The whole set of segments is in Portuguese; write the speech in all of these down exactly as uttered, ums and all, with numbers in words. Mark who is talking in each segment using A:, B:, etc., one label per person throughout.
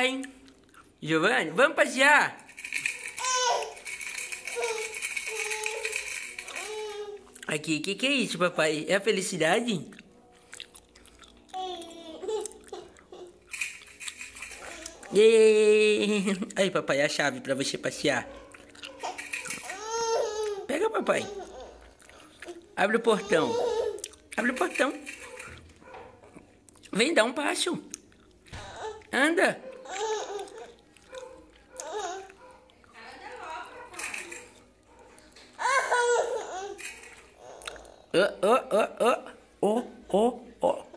A: papai. Giovanni, vamos passear? Aqui, o que, que é isso, papai? É a felicidade? E... Aí, papai, a chave pra você passear. Pega, papai. Abre o portão. Abre o portão. Vem, dá um passo. Anda. Oh, oh, oh, oh. Oh, oh, oh.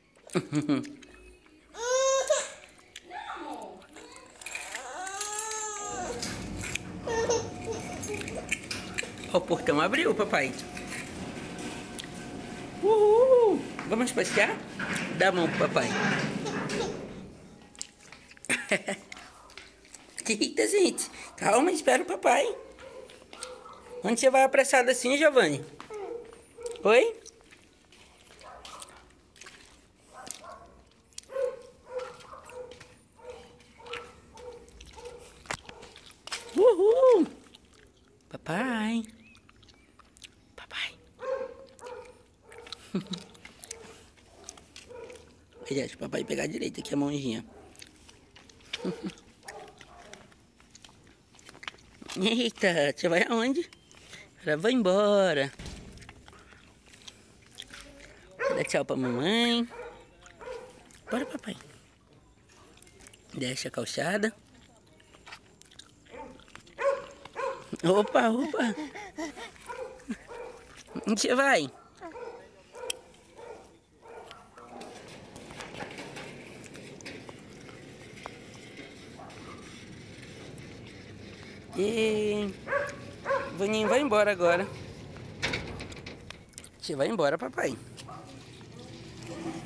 A: O portão abriu, papai. Uhul. Vamos passear? Dá a mão pro papai. Eita, gente. Calma, espera o papai. Onde você vai apressado assim, Giovanni? Oi? Uhul. Papai. Papai. Deixa o papai pegar direito aqui a mãozinha. Eita, você vai aonde? Ela vai embora. Dá tchau pra mamãe. Bora, papai. Desce a calçada. Opa, opa. Onde você vai? E... Vaninho vai embora agora. Você vai embora, papai.